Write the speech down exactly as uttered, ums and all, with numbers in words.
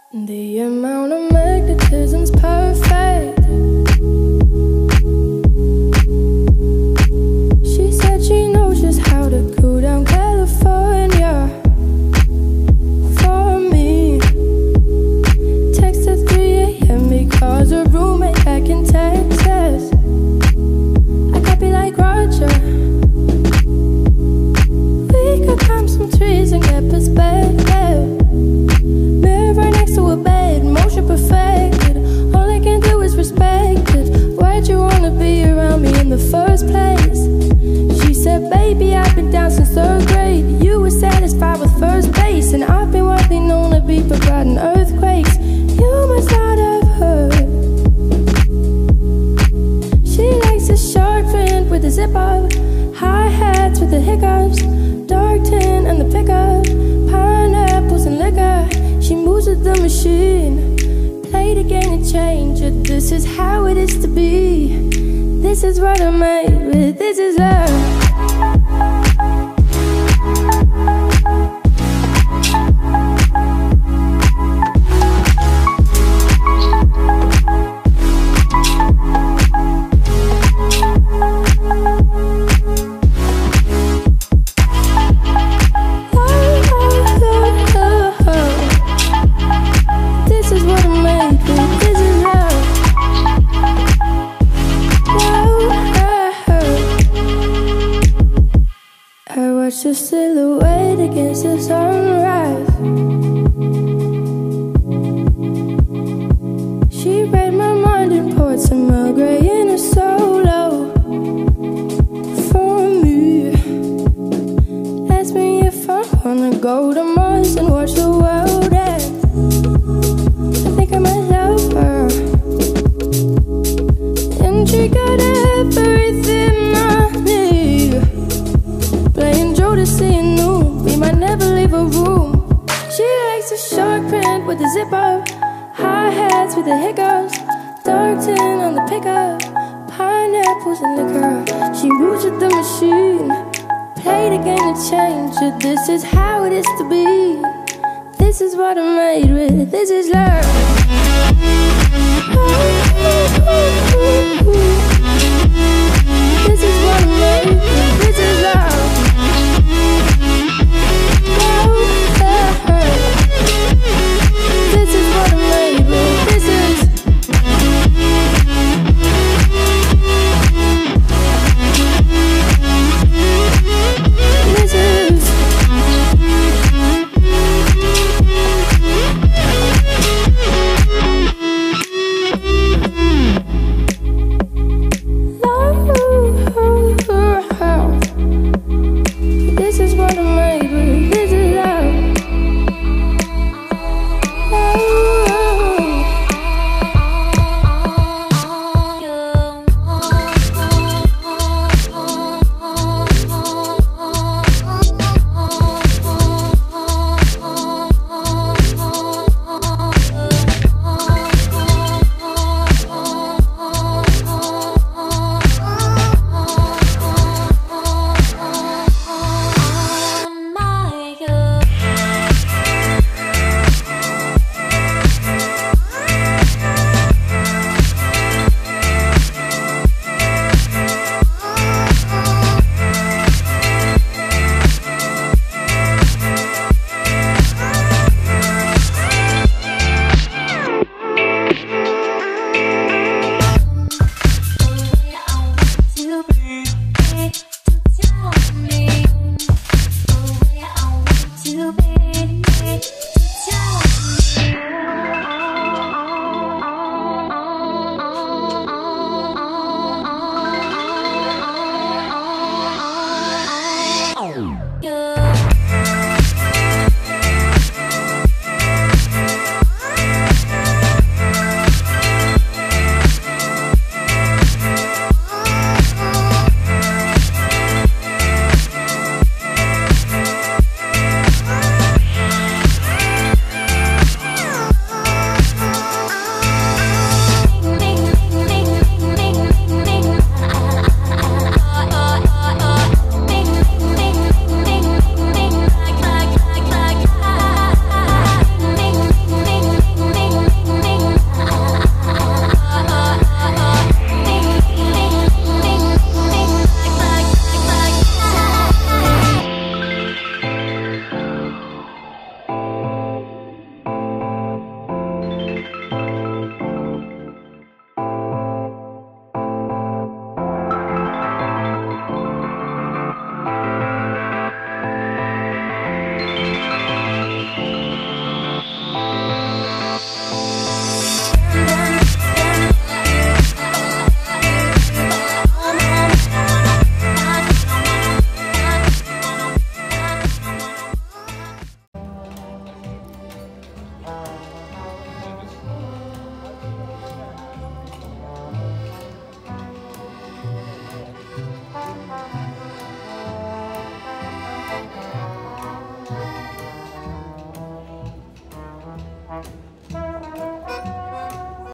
The amount of magnetism's perfect. She said she knows just how to cool down California for me. Text at three A M because her roommate back in Texas. I could be like Roger. We could climb some trees and get perspective. Mirror next to a bed, motion perfected. All I can do is respect it. Why'd you wanna be around me in the first place? She said, baby, I've been down since third grade. You were satisfied with first base, and I've been widely known to be providing earthquakes. You must not have heard. She likes a short friend with a zip up, high hats with the hiccups, dark tin and the pickup, pineapples and liquor. She moves with the machine, play the game and change it. This is how it is to be. This is what I'm made with. This is love. Watch your silhouette against the sunrise. She read my mind and poured some Earl Grey in a solo for me. Asked me if I wanna go to Mars and watch the world end. I think I might love her, and she got everything I need. Playing Jodeci and New, we might never leave a room. She likes a short print with a zipper, high hats with the hiccups, dark tin on the pickup, pineapples and liquor. She moves with the machine, play the game to change it. This is how it is to be. This is what I'm made with. This is love.